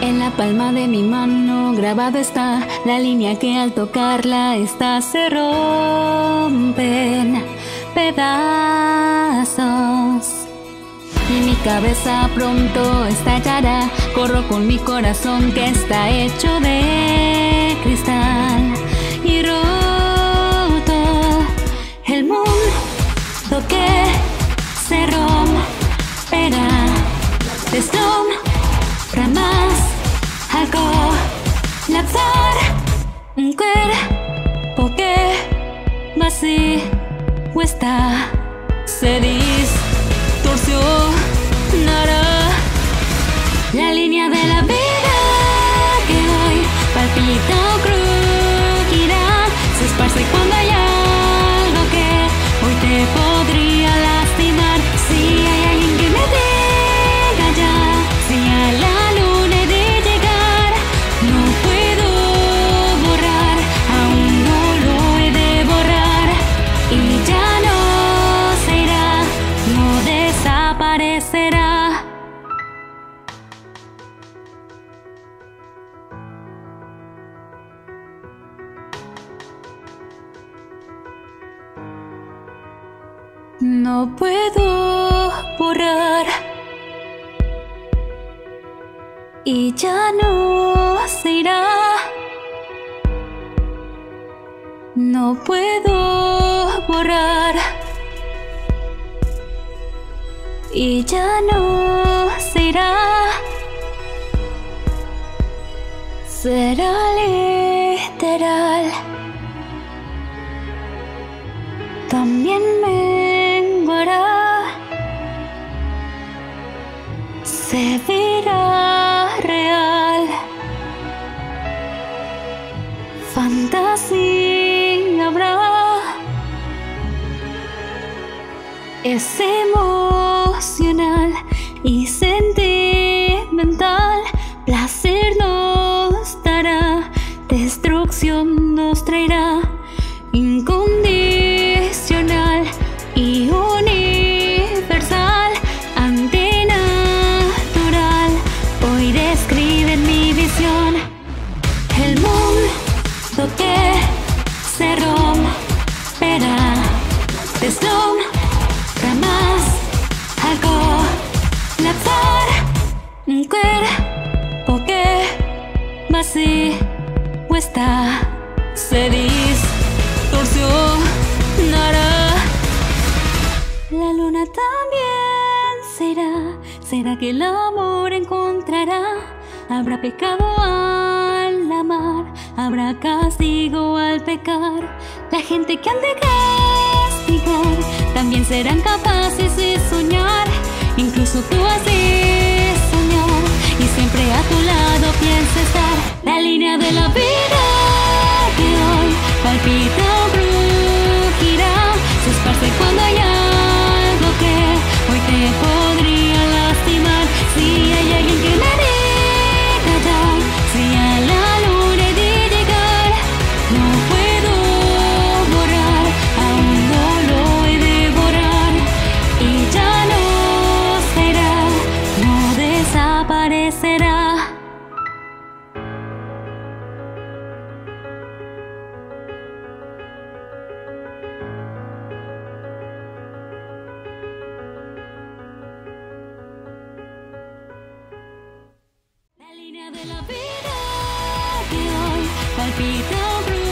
En la palma de mi mano grabada está la línea que al tocarla estas se rompen pedazos. Y mi cabeza pronto estallará. Corro con mi corazón que está hecho de cristal y roto. El mundo que se romperá, deslumbra más al colapsar. Un cuerpo que vacío está, se distorsionará. La línea de la vida que hoy palpita o crujirá, se esparce cuando hay algo que hoy te podría lastimar. Si hay alguien que me diga ya, si a la luna he de llegar, no puedo borrar, aún no lo he de borrar. Y ya no se irá, no desaparecerá. No puedo borrar y ya no se irá. No puedo borrar y ya no se irá. Será literal. También menguará, se verá real. Fantasía habrá, es emocional y sentimental. Placer nos dará, destrucción nos traerá. Incondicional y universal, antinatural, hoy describen mi visión. El mundo que se romperá, deslumbra más al colapsar. Un cuerpo que vacío está, se distorsionará. La luna también será que el amor encontrará. Habrá pecado al amar, habrá castigo al pecar. La gente que han de castigar también serán capaces de soñar. Incluso tú has de soñar y siempre a tu lado piensa estar. La línea de la vida que hoy palpita o crujirá, se esparce cuando hay algo que hoy te podría lastimar. Si hay alguien que me diga ya, si a la luna he de llegar, no puedo borrar, aún no lo he de borrar. Y ya no será, no desaparecerá. La línea de la vida que hoy palpita.